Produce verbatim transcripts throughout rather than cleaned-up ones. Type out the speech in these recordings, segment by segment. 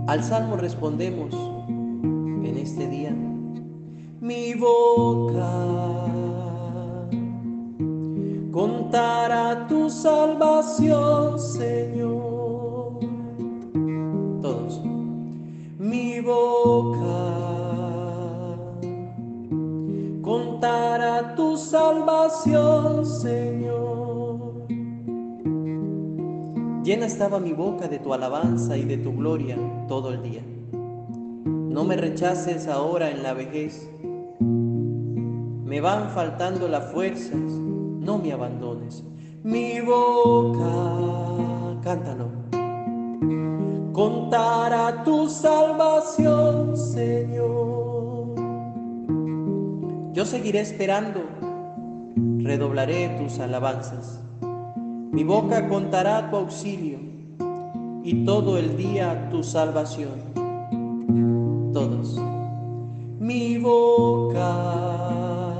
Al salmo respondemos en este día: mi boca contará tu salvación, Señor. Todos. Mi boca contará tu salvación, Señor. Llena estaba mi boca de tu alabanza y de tu gloria todo el día. No me rechaces ahora en la vejez. Me van faltando las fuerzas, no me abandones. Mi boca, cántalo, contará tu salvación, Señor. Yo seguiré esperando, redoblaré tus alabanzas. Mi boca contará tu auxilio y todo el día tu salvación. Todos. Mi boca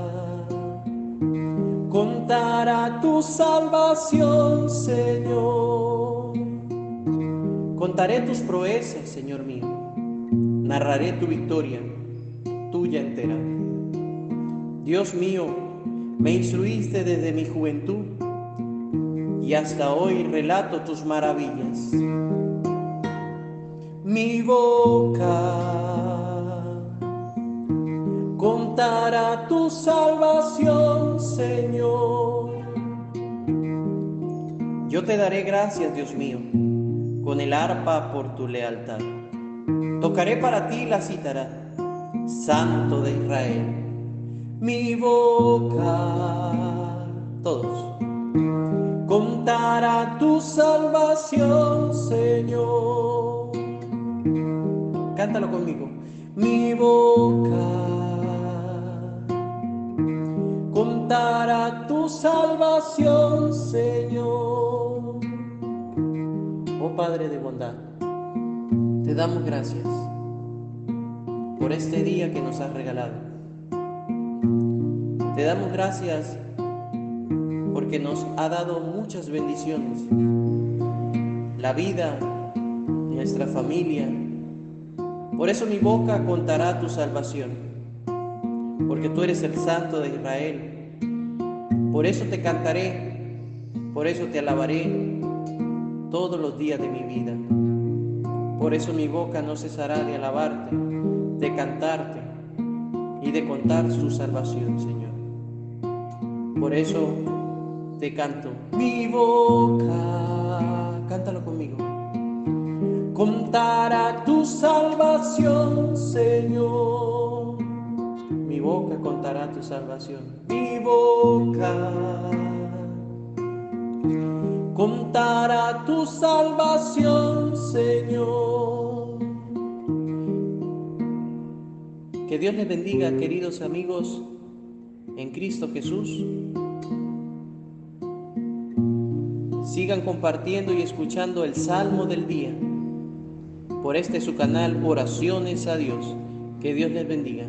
contará tu salvación, Señor. Contaré tus proezas, Señor mío. Narraré tu victoria, tuya entera. Dios mío, me instruiste desde mi juventud y hasta hoy relato tus maravillas. Mi boca contará tu salvación, Señor. Yo te daré gracias, Dios mío, con el arpa por tu lealtad. Tocaré para ti la cítara, Santo de Israel. Mi boca, todos, contará tu salvación, Señor. Cántalo conmigo. Mi boca contará tu salvación, Señor. Oh Padre de bondad, te damos gracias por este día que nos has regalado. Te damos gracias porque nos ha dado muchas bendiciones, la vida, nuestra familia. Por eso mi boca contará tu salvación, porque tú eres el Santo de Israel. Por eso te cantaré, por eso te alabaré todos los días de mi vida. Por eso mi boca no cesará de alabarte, de cantarte y de contar su salvación, Señor. Por eso te canto. Mi boca, cántalo conmigo, contará tu salvación, Señor. Mi boca contará tu salvación. Mi boca contará tu salvación, Señor. Que Dios les bendiga, queridos amigos en Cristo Jesús. Sigan compartiendo y escuchando el Salmo del Día por este su canal Oraciones a Dios. Que Dios les bendiga.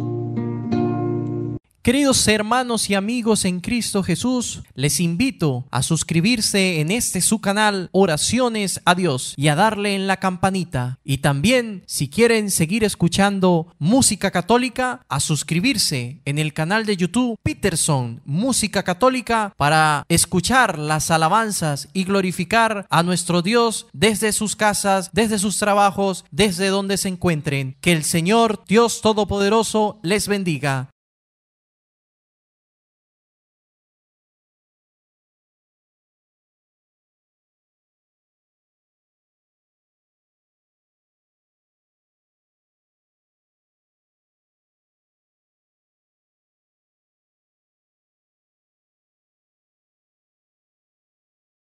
Queridos hermanos y amigos en Cristo Jesús, les invito a suscribirse en este su canal Oraciones a Dios y a darle en la campanita. Y también, si quieren seguir escuchando música católica, a suscribirse en el canal de YouTube Peterson Música Católica para escuchar las alabanzas y glorificar a nuestro Dios desde sus casas, desde sus trabajos, desde donde se encuentren. Que el Señor Dios Todopoderoso les bendiga.